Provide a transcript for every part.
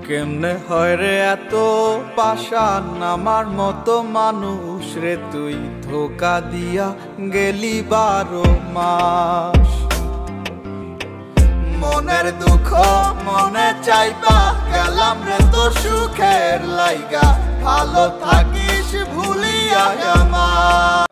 কেমনে হয় রে এত পাষাণ আমার মতো মানুষ রে, তুই ধোকা দিয়া গেলি 12 মাস। মনের দুঃখ মনে চাইবা গেলাম রে তোর সুখের লাইগা, ভালো থাকিস ভুলিয়া আমার।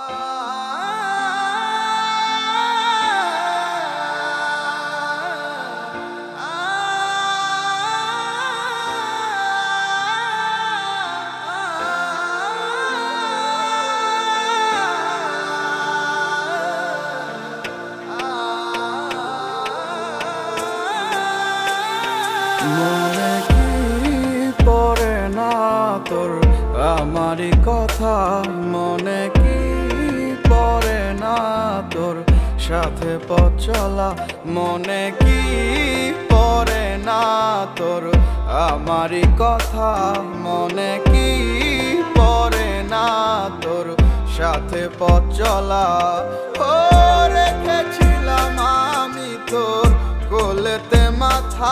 মনে কি পড়ে না তোর আমারই কথা, মনে কি পড়ে না তোর সাথে পথ চলা, মনে কি পড়ে না তোর আমারই কথা, মনে কি পড়ে না তোর সাথে পথ চলা। ও রেখেছিলাম আমি তোর কোলেতে মাথা,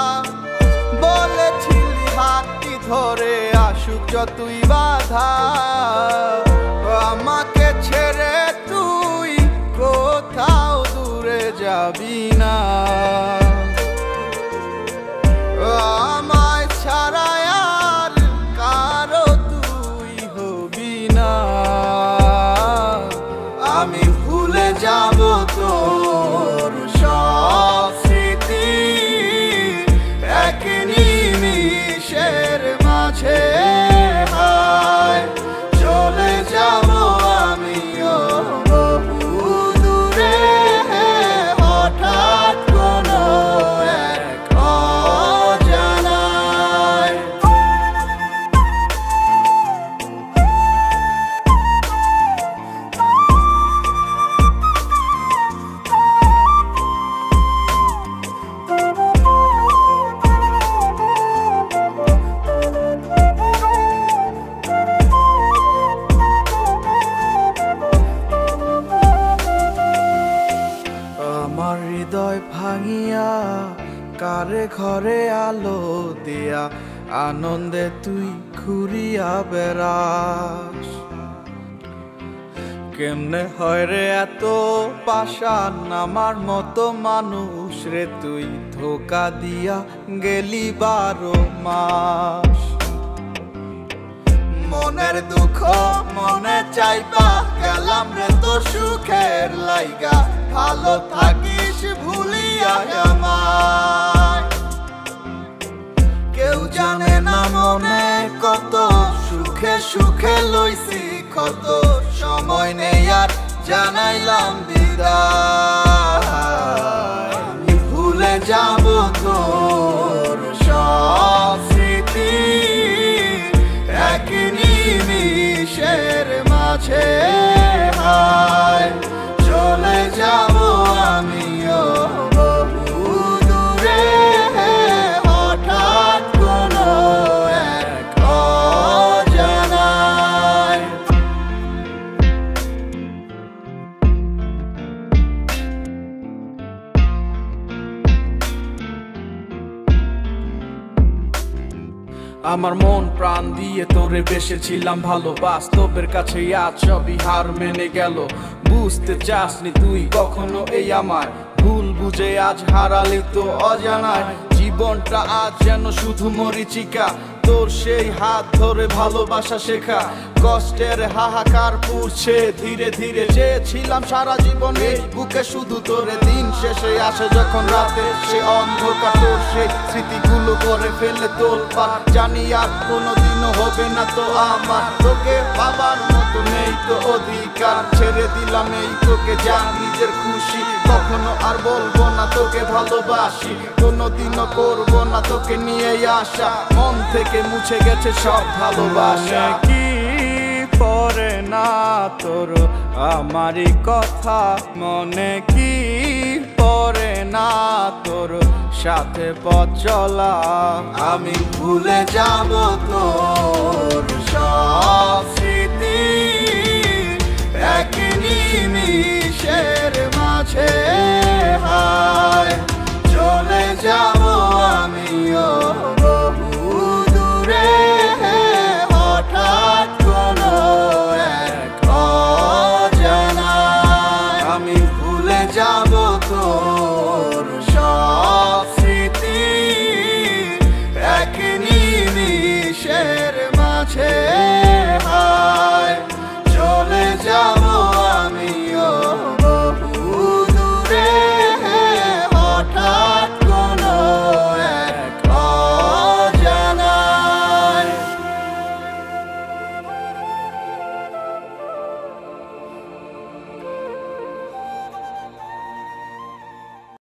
বলেছিলি হাতটি ধরে আসুক যতই বাধা, আমাকে ছেড়ে তুই কোথাও দূরে যাবি না, আমায় ছাড়া আর কারো তুই হবি না। আমি ভুলে যাব তোর সব স্মৃতি এক নিমিষের মাঝে, হায় চলে যাব আমিও বহু দূরে, হঠাৎ কোনো এক অজানায়। আমার হৃদয় ভাঙিয়া কারে ঘরে আলো দিয়া, আনন্দে তুই ঘুরিয়া বেড়াস। কেমনে হয় রে এত পাষাণ আমার মতো মানুষ রে, তুই ধোকা দিয়া গেলি 12 মাস। মনের দুঃখ মনে চাইবা গেলাম রে তোর সুখের লাইগা, ভালো থাকিস ভুলিয়া আমায়। কেউ জানে না মনে কত সুখে সুখে লইছি কত, সময় নেই আর জানাইলাম বিদায়। ভুলে যাব তোর সব স্মৃতি এক নিমিষের মাঝে, হায় চলে যাব আমিও বহু দূরে, হঠাৎ কোনো এক অজানায়। আমার মন প্রাণ দিয়ে তোরে বেসেছিলাম ভালো, বাস্তবের কাছে আজ সবই হার মেনে গেল। বুঝতে চাসনি তুই কখনো এই আমার ভুল বুঝে আজ হারালি তো অজানায়। জীবনটা আজ যেন শুধু মরিচিকা, তোর সেই হাত ধরে ভালোবাসা শেখা, কষ্টের হাহাকার পুড়ছে ধীরে ধীরে। চেয়েছিলাম সারা জীবন এই বুকে শুধু তোরে, দিন শেষে আসে যখন রাতে সে অন্ধকার, তোর সেই স্মৃতিগুলো করে ফেলে তোর পার। জানি আর কোনোদিনও হবে না তো আমার, তোকে বাবার মতো নেই তো অধিকার। ছেড়ে দিলাম এই তোকে যা নিজের খুশি, কখনো আর বলবো না তোকে ভালোবাসি, কোনোদিনও করবো না তোকে নিয়ে আসা, মন থেকে মুছে গেছে সব ভালোবাসা। কি পড়ে না তোর আমারই কথা, মনে কি পড়ে না তোর সাথে পথ চলা, আমি ভুলে যাব তোর সব স্মৃতি এক নিমিষের মাঝে, হায় চলে যাব আমিও। ভুলে যাব তোর সব স্মৃতি এক নিমিষের মাঝে।